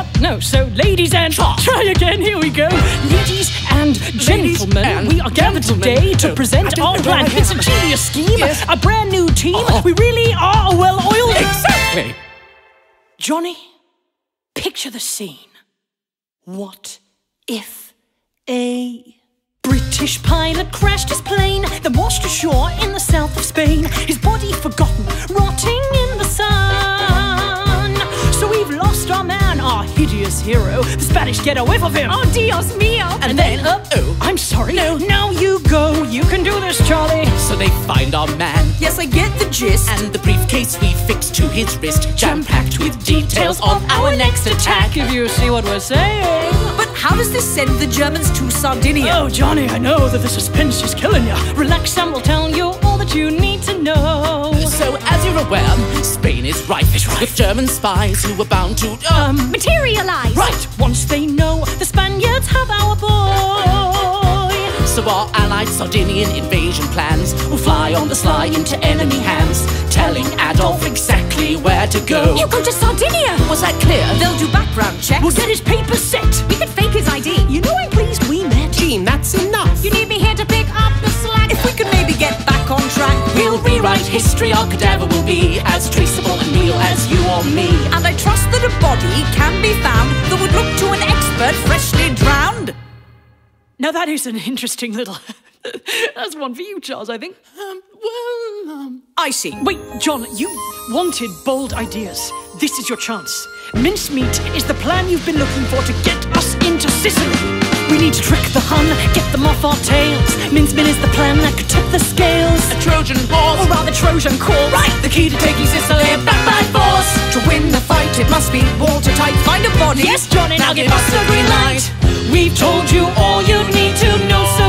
No, so ladies and... Try again, here we go. Ladies and gentlemen, we are gathered today to present our plan. It's a genius scheme, a brand new team. We really are a well-oiled... Exactly. Johnny, picture the scene. What if a British pilot crashed his plane, then washed ashore in the south of Spain, his body forgotten, rotting in the sun? So we've lost our man, our hideous hero. The Spanish get a whiff of him. Oh, Dios mío. And then, I'm sorry. No. Now you go. You can do this, Charlie. So they find our man. Yes, I get the gist. And the briefcase we fixed to his wrist, jam-packed with details of our next attack. If you see what we're saying. But how does this send the Germans to Sardinia? Oh, Johnny, I know that the suspense is killing you. Relax and we'll tell you all that you need to know. So, as you're aware, Spain is rife with German spies who were bound to, materialize. Right, once they know the Spaniards have our boy. So our allied Sardinian invasion plans will fly on the sly into enemy hands, telling Adolf exactly where to go. You go to Sardinia. Was that clear? They'll do background checks. We'll get his papers set. We can fake his ID. You know I'm pleased we met. Gene, that's enough. You need me here to pick up the slack. If we could maybe get back on track, we'll rewrite history. Our cadaver will be as traceable and real as you or me. And I trust that a body can be found that would look to an expert freshly drowned. Now that is an interesting little... That's one for you, Charles, I think. I see. Wait, John, you wanted bold ideas. This is your chance. Mincemeat is the plan you've been looking for to get us into Sicily. We need to trick the Hun, get them off our tails. Mincemeat is the plan that could tip the scales. A Trojan horse, or rather Trojan cause. Right, the key to taking Sicily back by force. To win the fight, it must be watertight. Find a body. Yes, Johnny, now give us the green light. We've told you all you need to know, so